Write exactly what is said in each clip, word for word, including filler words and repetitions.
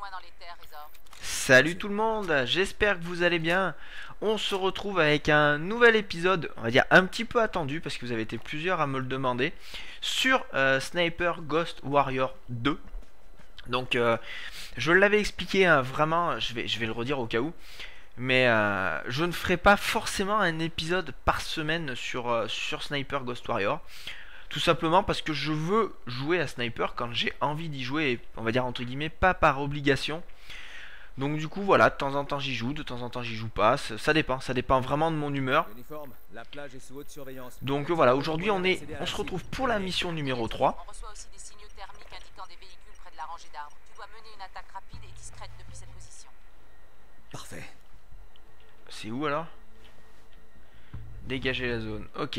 loin dans les terres, Razor. Salut tout le monde, j'espère que vous allez bien. On se retrouve avec un nouvel épisode, on va dire un petit peu attendu parce que vous avez été plusieurs à me le demander, sur euh, Sniper Ghost Warrior deux. Donc euh, je l'avais expliqué, hein, vraiment, je vais, je vais le redire au cas où, mais euh, je ne ferai pas forcément un épisode par semaine sur, euh, sur Sniper Ghost Warrior. Tout simplement parce que je veux jouer à Sniper quand j'ai envie d'y jouer, et, on va dire entre guillemets, pas par obligation. Donc du coup voilà, de temps en temps j'y joue, de temps en temps j'y joue pas, ça, ça dépend, ça dépend vraiment de mon humeur. Uniforme, la plage est sous haute surveillance. Donc euh, voilà, Activez votre aujourd'hui on moyen est, d'accéder à on la se cible. retrouve pour la mission numéro Négatif. trois. On reçoit aussi des signaux thermiques indiquant des véhicules près de la rangée d'arbres. Tu dois mener une attaque rapide et discrète depuis cette position. Parfait. C'est où alors? Dégager la zone, ok.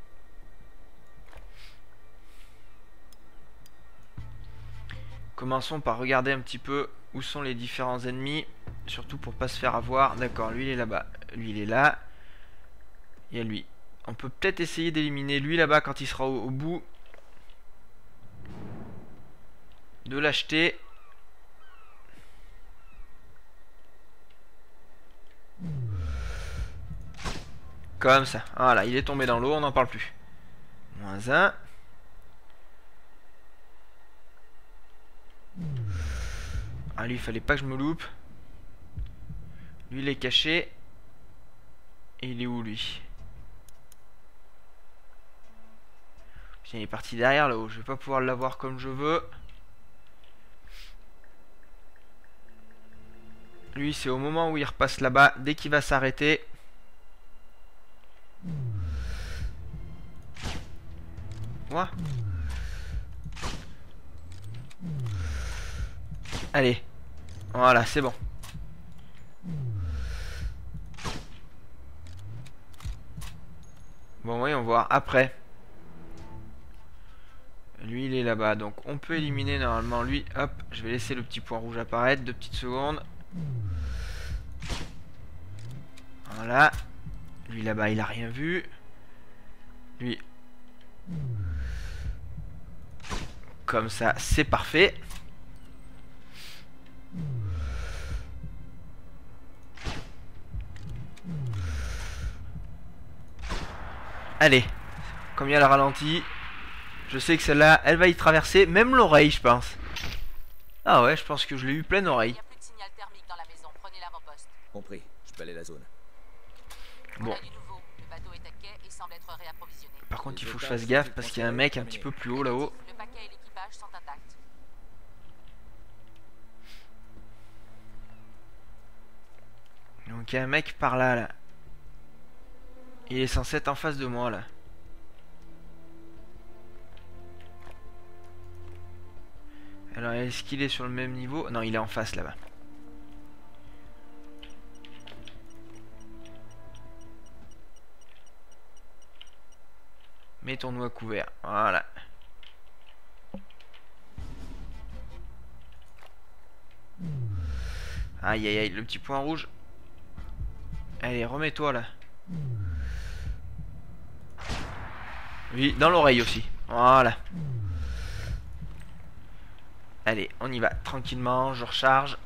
Commençons par regarder un petit peu où sont les différents ennemis, surtout pour pas se faire avoir. D'accord, lui il est là-bas, lui il est là. Il y a lui. On peut peut-être essayer d'éliminer lui là-bas quand il sera au, au bout. De l'acheter. Comme ça. Voilà, il est tombé dans l'eau, on n'en parle plus. Moins un. Ah, lui, il fallait pas que je me loupe. Lui, il est caché. Et il est où, lui? Putain, il est parti derrière là-haut. Je vais pas pouvoir l'avoir comme je veux. Lui, c'est au moment où il repasse là-bas. Dès qu'il va s'arrêter. Moi. Allez. Voilà, c'est bon. Bon, voyons voir après. Lui, il est là-bas. Donc, on peut éliminer normalement lui. Hop, je vais laisser le petit point rouge apparaître. Deux petites secondes. Voilà. Lui, là-bas, il a rien vu. Lui. Comme ça, c'est parfait. Allez. Comme il y a le ralenti. Je sais que celle-là, elle va y traverser. Même l'oreille, je pense. Ah ouais, je pense que je l'ai eu pleine Il oreille. n'y a plus de signal thermique dans la maison. Prenez l'avant-poste. Compris, je balaye la zone. On Bon. a du nouveau. Le bateau est à quai et semble être réapprovisionné. Par contre, il faut que je fasse gaffe parce qu'il y a un mec un petit peu plus haut là-haut. Le paquet et l'équipage sont intacts. Donc il y a un mec par là, là. Il est censé être en face de moi, là. Alors, est-ce qu'il est sur le même niveau? Non, il est en face, là-bas. Mettons-nous à couvert. Voilà. Aïe, aïe, aïe, le petit point rouge. Allez, remets-toi, là. Oui, dans l'oreille aussi. Voilà. Allez, on y va tranquillement, je recharge.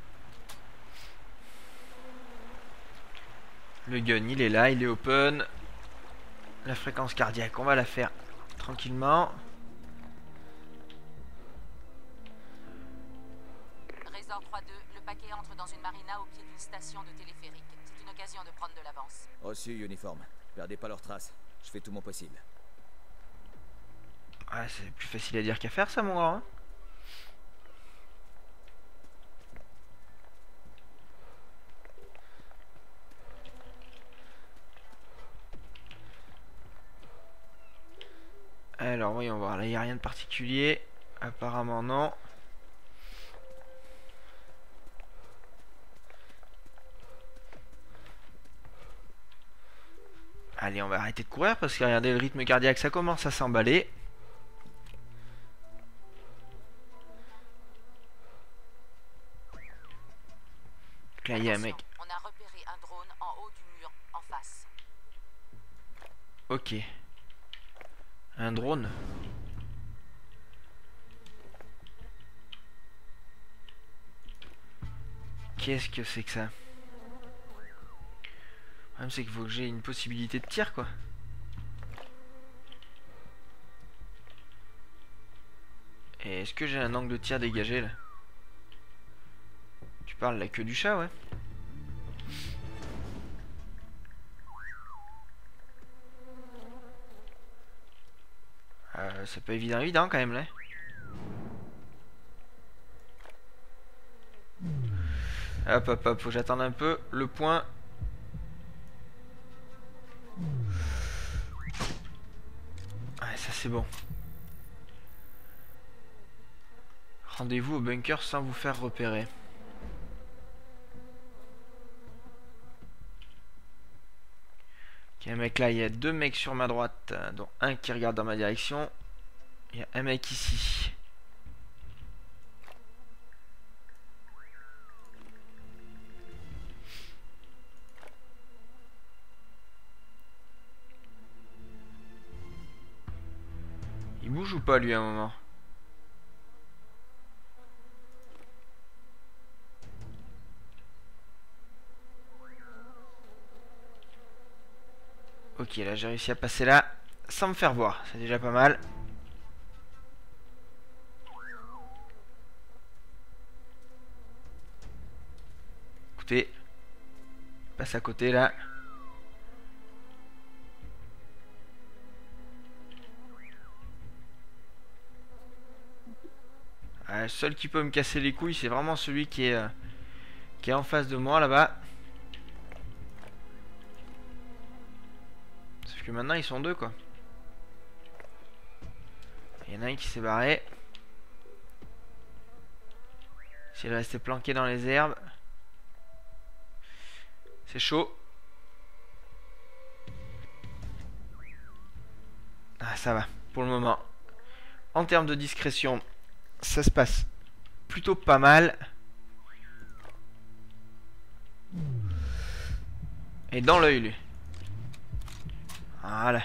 Le gun, il est là, il est open. La fréquence cardiaque, on va la faire tranquillement. Razor trois deux, le paquet entre dans une marina au pied d'une station de téléphérique. C'est une occasion de prendre de l'avance. Reçu, uniforme. Perdez pas leurs traces. Je fais tout mon possible. Ah, c'est plus facile à dire qu'à faire ça, mon grand, hein. Alors, voyons voir. Là, il n'y a rien de particulier. Apparemment, non. Allez, on va arrêter de courir parce que regardez, le rythme cardiaque, ça commence à s'emballer. Là, il y a un mec. On a repéré un drone en haut du mur, en face. Ok. Un drone. Qu'est-ce que c'est que ça? Le problème c'est qu'il faut que j'ai une possibilité de tir quoi. Et est-ce que j'ai un angle de tir dégagé là? Tu parles la queue du chat, ouais. Euh, c'est pas évident évident quand même là. Hop hop hop, faut que j'attende un peu le point. Ouais, ça c'est bon. Rendez-vous au bunker sans vous faire repérer. Ok, mec là, il y a deux mecs sur ma droite, dont un qui regarde dans ma direction. Il y a un mec ici. Il bouge ou pas lui à un moment? Ok, là j'ai réussi à passer là sans me faire voir, c'est déjà pas mal. Écoutez, passe à côté là. Ah, le seul qui peut me casser les couilles, c'est vraiment celui qui est, euh, qui est en face de moi là-bas. Sauf que maintenant ils sont deux quoi. Il y en a un qui s'est barré. S'il est resté planqué dans les herbes. C'est chaud. Ah ça va, pour le moment. En termes de discrétion, ça se passe plutôt pas mal. Et dans l'œil lui. Voilà.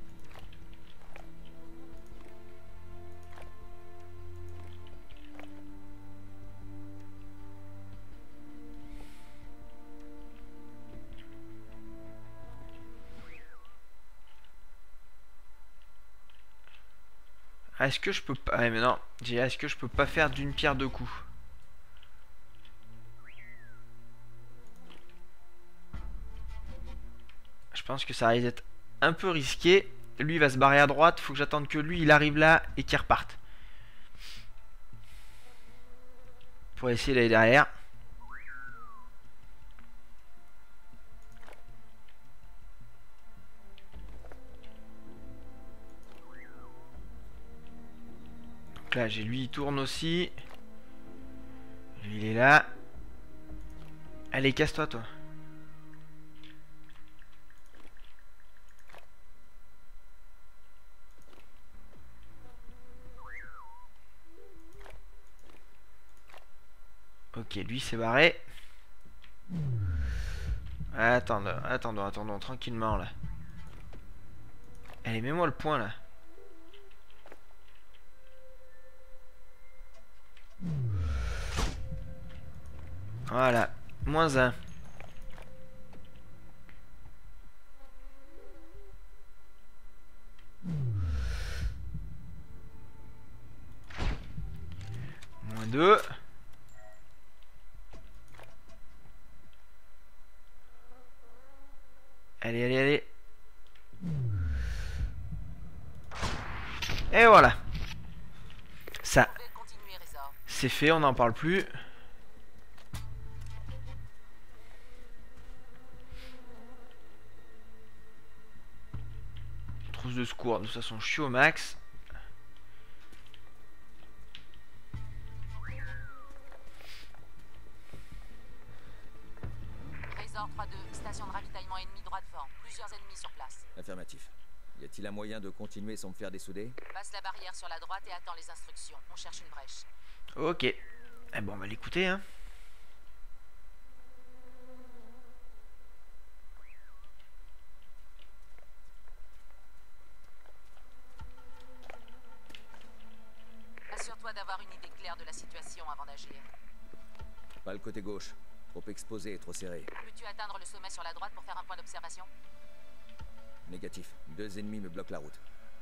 Est-ce que je peux pas... Ah mais non, est-ce que je peux pas faire d'une pierre deux coups? Je pense que ça risque d'être un peu risqué. Lui il va se barrer à droite, faut que j'attende que lui il arrive là et qu'il reparte. Pour essayer d'aller derrière. Donc là j'ai lui il tourne aussi. Lui il est là. Allez casse-toi toi. Ok, lui c'est barré. Attendons, attendons, attendons, tranquillement là. Allez, mets-moi le point là. Voilà, moins un. Moins deux. Allez, allez, allez. Et voilà. Ça, c'est fait, on n'en parle plus. Trousse de secours, de toute façon je suis au max. Trésor trois deux, station de ravitaillement ennemi droit devant. Plusieurs ennemis sur place. Affirmatif. Y a-t-il un moyen de continuer sans me faire dessouder? Passe la barrière sur la droite et attends les instructions. On cherche une brèche. Ok. Eh bon, on va l'écouter, hein. Assure-toi d'avoir une idée claire de la situation avant d'agir. Pas le côté gauche. Trop exposé et trop serré. Peux-tu atteindre le sommet sur la droite pour faire un point d'observation? Négatif. Deux ennemis me bloquent la route.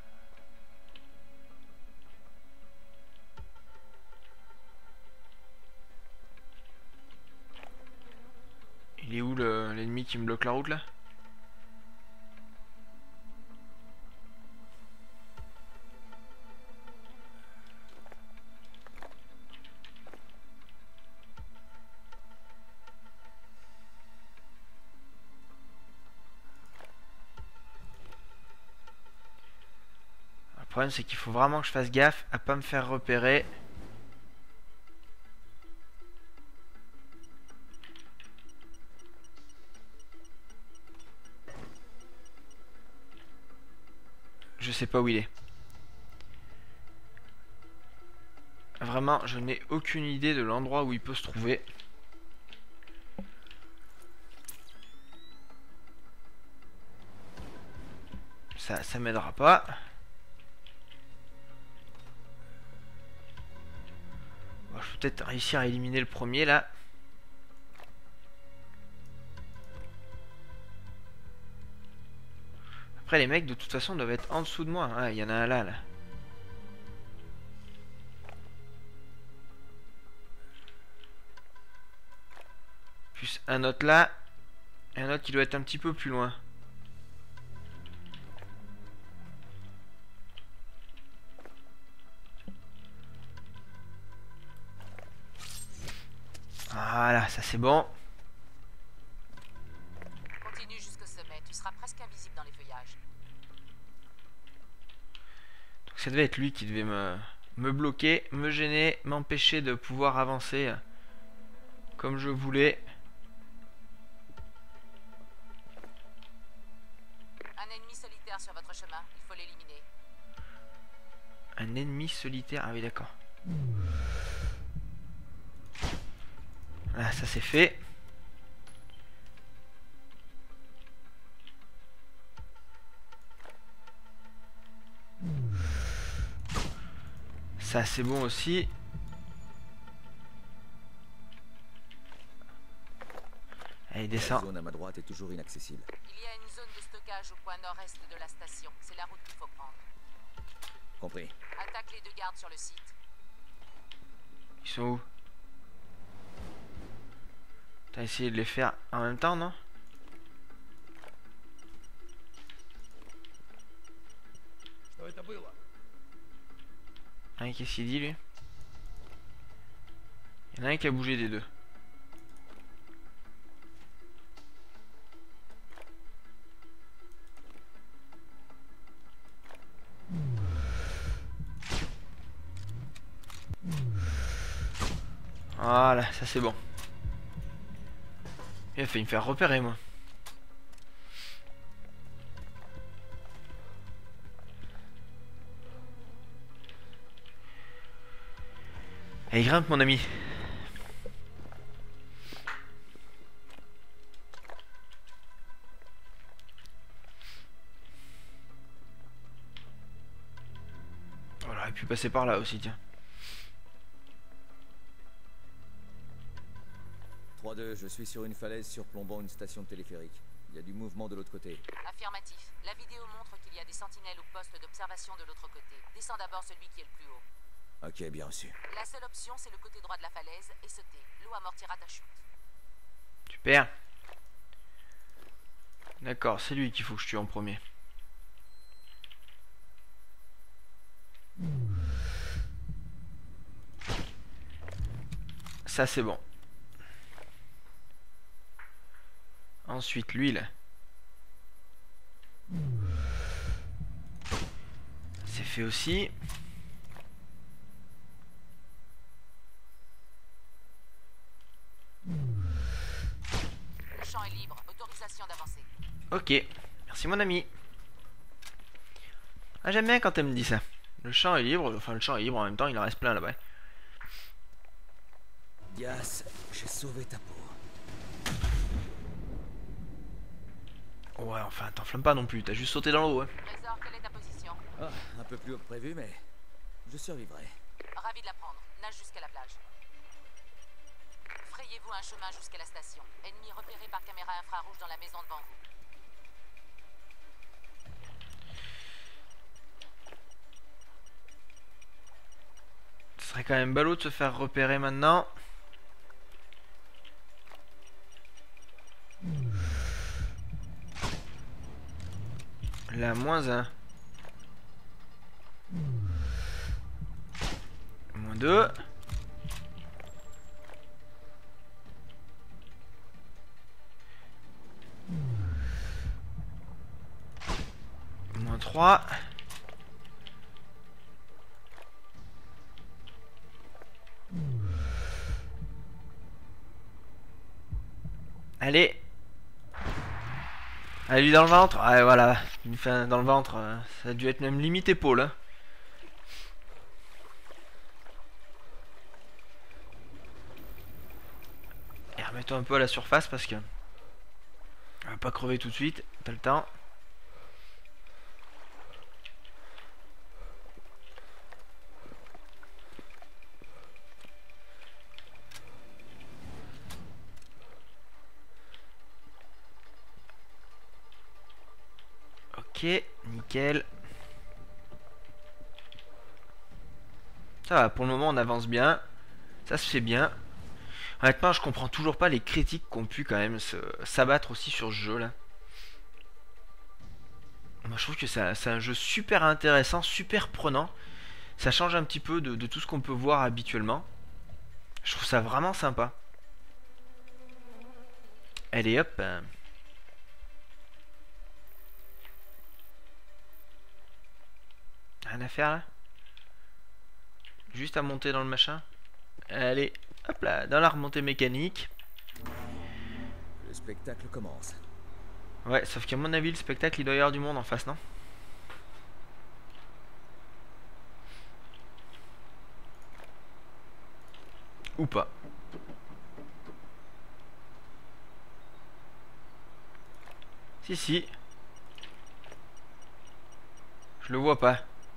Il est où le- l'ennemi qui me bloque la route là? Le problème c'est qu'il faut vraiment que je fasse gaffe à pas me faire repérer. Je sais pas où il est. Vraiment, je n'ai aucune idée de l'endroit où il peut se trouver. Ça, ça m'aidera pas. Bon, je peux peut-être réussir à éliminer le premier là. Après les mecs de toute façon doivent être en dessous de moi. Ah, il y en a un là là. Plus un autre là. Et un autre qui doit être un petit peu plus loin. Voilà, ça c'est bon. Continue jusqu'au sommet, tu seras presque invisible dans les feuillages. Donc ça devait être lui qui devait me, me bloquer, me gêner, m'empêcher de pouvoir avancer comme je voulais. Un ennemi solitaire sur votre chemin, il faut l'éliminer. Un ennemi solitaire, ah oui d'accord. Voilà, ça c'est fait. Ça c'est bon aussi. Allez, La descend. zone à ma droite est toujours inaccessible. Il y a une zone de stockage au coin nord-est de la station. C'est la route qu'il faut prendre. Compris. Attaque les deux gardes sur le site. Ils sont où? T'as essayé de les faire en même temps, non? Ah, qu'est-ce qu'il dit lui? Il y en a un qui a bougé des deux. Voilà, ça c'est bon. Il a failli me faire repérer moi. Allez, grimpe mon ami. On aurait pu passer par là aussi, tiens. trois deux, je suis sur une falaise surplombant une station de téléphérique. Il y a du mouvement de l'autre côté. Affirmatif. La vidéo montre qu'il y a des sentinelles au poste d'observation de l'autre côté. Descends d'abord celui qui est le plus haut. Ok, bien reçu. La seule option, c'est le côté droit de la falaise et sauter. L'eau amortira ta chute. Super. D'accord, c'est lui qu'il faut que je tue en premier. Ça c'est bon. Ensuite l'huile. C'est fait aussi. Le champ est libre. Autorisation d'avancer. Ok, merci mon ami. Ah, j'aime bien quand elle me dit ça. Le champ est libre, enfin le champ est libre en même temps, il en reste plein là-bas. Dias, j'ai sauvé ta peau. Ouais, enfin t'enflamme pas non plus, t'as juste sauté dans l'eau. Hein. Trésor, quelle est ta position? Ah, un peu plus haut que prévu, mais je survivrai. Ravi de l'apprendre. Nage jusqu'à la plage. Freya Frayez-vous un chemin jusqu'à la station. Ennemi repéré par caméra infrarouge dans la maison devant vous. Ce serait quand même ballot de se faire repérer maintenant. Là, moins un. Moins deux. Moins trois. Allez. Allez, lui dans le ventre. Ouais, voilà. Une fin dans le ventre. euh, Ça a dû être même limite épaule. Hein. Et remettons un peu à la surface parce que on va pas crever tout de suite. T'as le temps. Ok, nickel. Ça va, pour le moment on avance bien. Ça se fait bien. Honnêtement, je comprends toujours pas les critiques qu'on pu quand même s'abattre aussi sur ce jeu là. Moi je trouve que c'est un jeu super intéressant, super prenant. Ça change un petit peu de, de tout ce qu'on peut voir habituellement. Je trouve ça vraiment sympa. Allez hop. euh. Rien à faire là. Juste à monter dans le machin. Allez, hop là, dans la remontée mécanique. Le spectacle commence. Ouais, sauf qu'à mon avis, le spectacle, il doit y avoir du monde en face, non? Ou pas. Si, si. Je le vois pas.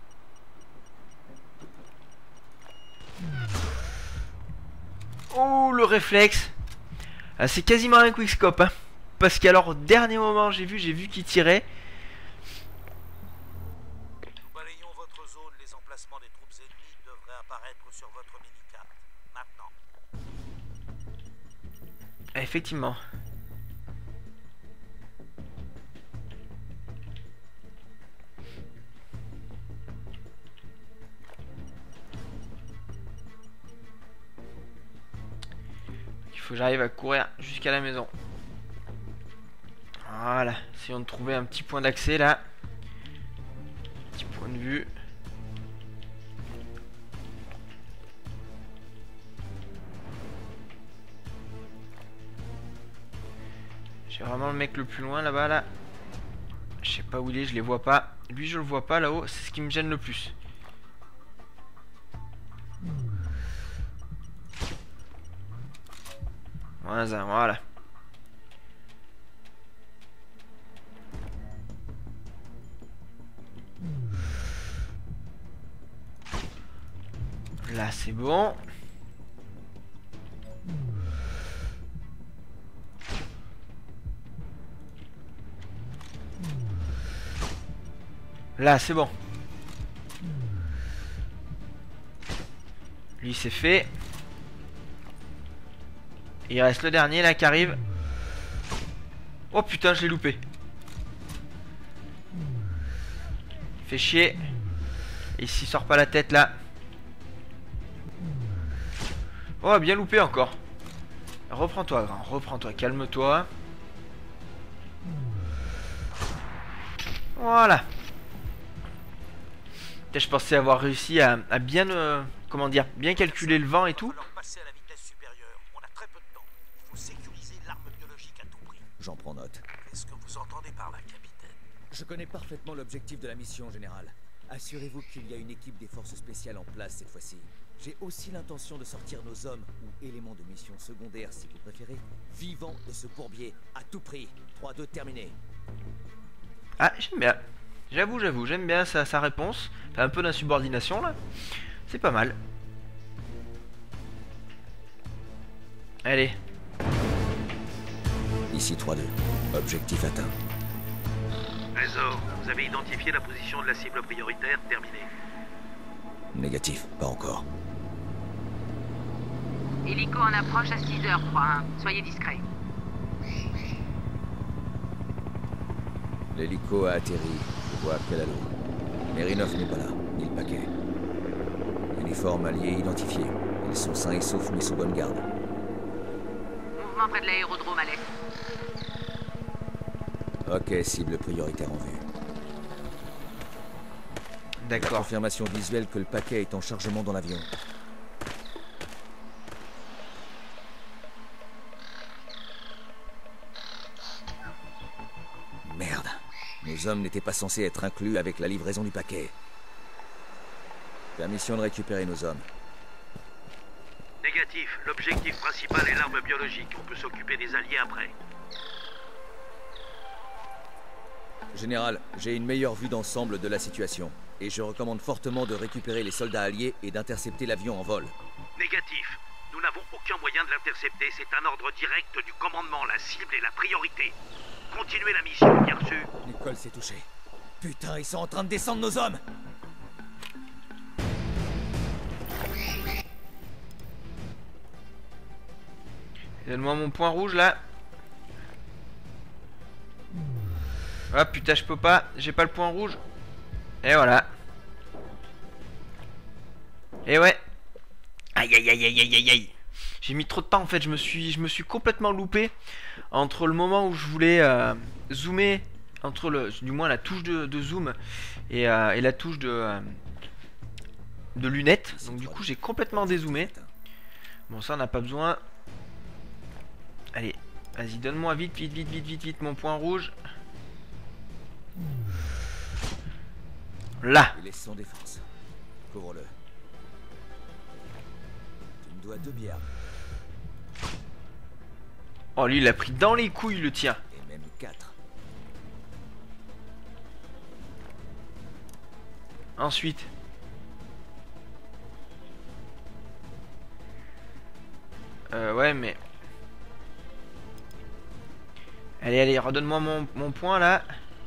Oh, le réflexe. Ah, c'est quasiment un quickscope, hein. Parce qu'alors, au dernier moment, j'ai vu, j'ai vu qu'il tirait. Nous balayons votre zone, les emplacements des troupes ennemies devraient apparaître sur votre minicarte. Maintenant. Ah, effectivement. Il faut que j'arrive à courir jusqu'à la maison. Voilà, essayons de trouver un petit point d'accès là. Petit point de vue. J'ai vraiment le mec le plus loin là-bas là. Je sais pas où il est, je les vois pas. Lui je le vois pas là-haut, c'est ce qui me gêne le plus. Moins un, voilà. Là c'est bon. Là c'est bon. Lui c'est fait. Il reste le dernier là qui arrive. Oh putain, je l'ai loupé. Fait chier. Et s'il sort pas la tête là. Oh, bien loupé encore. Reprends-toi, grand. Reprends-toi. Calme-toi. Voilà. Je pensais avoir réussi à, à bien, euh, comment dire, bien calculer le vent et tout. J'en prends note. Qu'est-ce que vous entendez par là, capitaine? Je connais parfaitement l'objectif de la mission, général. Assurez-vous qu'il y a une équipe des forces spéciales en place cette fois-ci. J'ai aussi l'intention de sortir nos hommes, ou éléments de mission secondaire si vous préférez, vivants de ce bourbier, à tout prix. trois deux terminé. Ah, j'aime bien. J'avoue, j'avoue, j'aime bien sa, sa réponse. T'as un peu d'insubordination là. C'est pas mal. Allez. Ici trois deux. Objectif atteint. Trésor, vous avez identifié la position de la cible prioritaire, terminé. Négatif, pas encore. Hélico en approche à six heures, trois un. Soyez discret. L'hélico a atterri. Je vois Kelalo. Merinov n'est pas là, ni le paquet. Uniforme allié identifié. Ils sont sains et saufs mis sous bonne garde. Mouvement près de l'aérodrome à l'est. Ok, cible prioritaire en vue. D'accord. Confirmation visuelle que le paquet est en chargement dans l'avion. Merde. Nos hommes n'étaient pas censés être inclus avec la livraison du paquet. Permission de récupérer nos hommes. Négatif. L'objectif principal est l'arme biologique. On peut s'occuper des alliés après. Général, j'ai une meilleure vue d'ensemble de la situation. Et je recommande fortement de récupérer les soldats alliés et d'intercepter l'avion en vol. Négatif. Nous n'avons aucun moyen de l'intercepter. C'est un ordre direct du commandement. La cible est la priorité. Continuez la mission, bien reçu. Nicole s'est touchée. Putain, ils sont en train de descendre nos hommes. Donne-moi mon point rouge là. Ah putain, je peux pas. J'ai pas le point rouge. Et voilà. Et ouais. Aïe aïe aïe aïe aïe aïe aïe. J'ai mis trop de temps en fait. Je me suis, je me suis complètement loupé entre le moment où je voulais euh, zoomer, entre le, du moins la touche de, de zoom et, euh, et la touche de euh, de lunettes. Donc du coup, j'ai complètement dézoomé. Bon, ça on n'a pas besoin. Allez, vas-y, donne-moi vite, vite, vite, vite, vite, vite mon point rouge. Là. Il est sans défense. Couvre-le. Tu me dois deux bières. Oh, lui, il a pris dans les couilles le tien. Et même quatre. Ensuite. Euh, ouais, mais... Allez, allez, redonne-moi mon, mon point, là.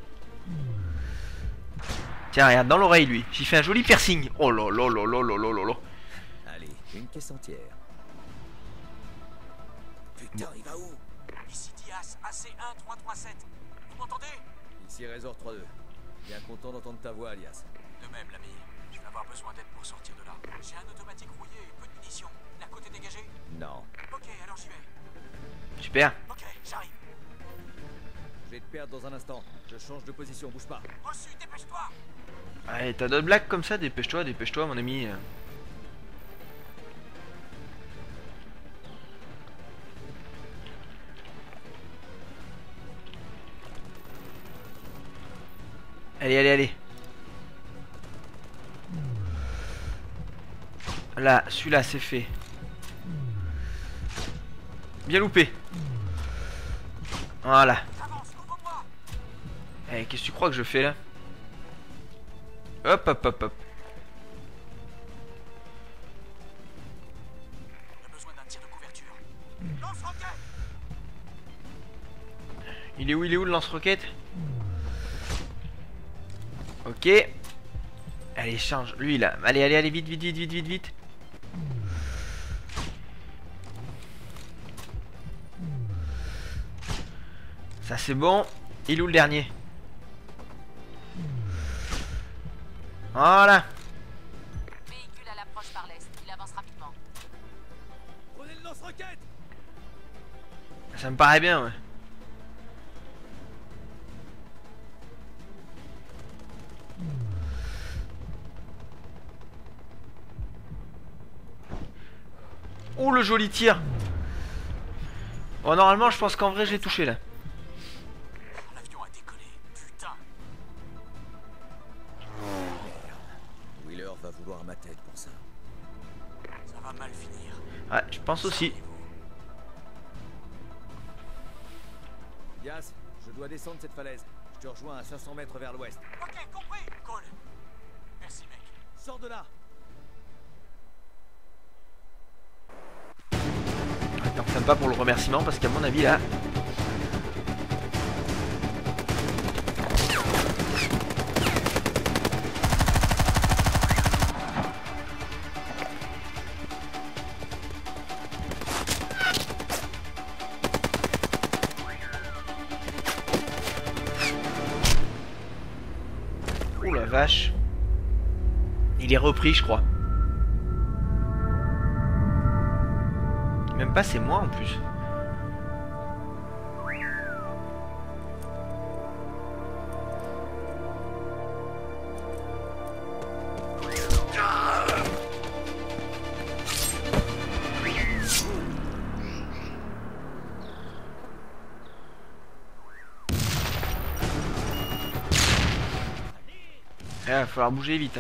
Tiens, regarde, dans l'oreille, lui. J'ai fait un joli piercing. Oh là là là là là là là là. Allez, une caisse entière. Putain, il va où? Ici Dias, A C un trois trois sept. Vous m'entendez? Ici Razor trois deux. Bien content d'entendre ta voix, Alias. De même, l'ami. Je vais avoir besoin d'aide pour sortir de là. J'ai un automatique rouillé et peu de munitions. La côte est dégagée? Non. Ok, alors j'y vais. Super. Ok, j'arrive. Je vais te perdre dans un instant. Je change de position, bouge pas. Reçu, dépêche-toi. Allez, t'as d'autres blagues comme ça? Dépêche-toi, dépêche-toi, mon ami. Allez, allez, allez. Là, celui-là, c'est fait. Bien loupé. Voilà. Avance, couvre-moi. Eh, qu'est-ce que tu crois que je fais là? Hop, hop, hop, hop. On a besoin d'un tir de couverture. Lance-roquette. Il est où, il est où le lance-roquette? Ok. Allez, change. Lui là. Allez, allez, allez, vite, vite, vite, vite, vite, vite. Ça c'est bon. Il est où le dernier? Voilà. Véhicule à l'approche par l'est. Il avance rapidement. Prenez le lance-roquette. Ça me paraît bien, ouais. Oh, le joli tir. Bon, normalement, je pense qu'en vrai, j'ai touché là. L'avion a décollé. Putain. Wheeler va vouloir ma tête pour ça. Ça va mal finir. Ouais, je pense aussi. Yas, je dois descendre cette falaise. Je te rejoins à cinq cents mètres vers l'ouest. Ok, compris. Cool. Merci, mec. Sors de là. Attends, ça me va pour le remerciement parce qu'à mon avis là, Oh la vache. Il est repris, je crois. Même pas, c'est moi en plus. Il va falloir bouger vite. Hein.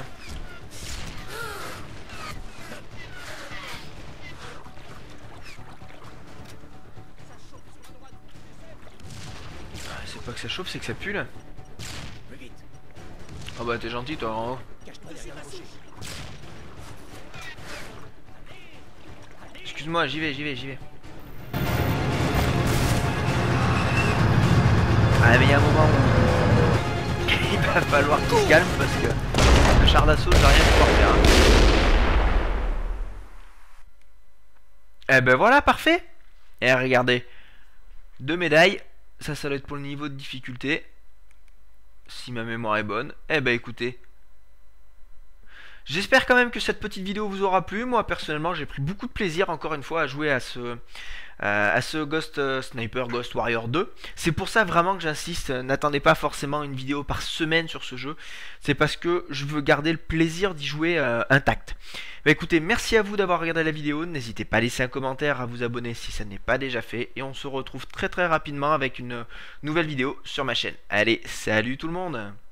C'est pas que ça chauffe, c'est que ça pue là. Oh bah t'es gentil toi en haut. Excuse-moi, j'y vais, j'y vais, j'y vais. Ah mais il y a un moment où il va falloir qu'il se calme parce que le char d'assaut je vais rien pouvoir faire. Eh ben voilà, parfait. Et regardez, deux médailles. Ça, ça doit être pour le niveau de difficulté. Si ma mémoire est bonne. Eh ben écoutez, j'espère quand même que cette petite vidéo vous aura plu. Moi personnellement j'ai pris beaucoup de plaisir encore une fois à jouer à ce, euh, à ce Ghost euh, Sniper Ghost Warrior deux. C'est pour ça vraiment que j'insiste, euh, n'attendez pas forcément une vidéo par semaine sur ce jeu. C'est parce que je veux garder le plaisir d'y jouer euh, intact. Bah écoutez, merci à vous d'avoir regardé la vidéo. N'hésitez pas à laisser un commentaire, à vous abonner si ça n'est pas déjà fait. Et on se retrouve très très rapidement avec une nouvelle vidéo sur ma chaîne. Allez, salut tout le monde!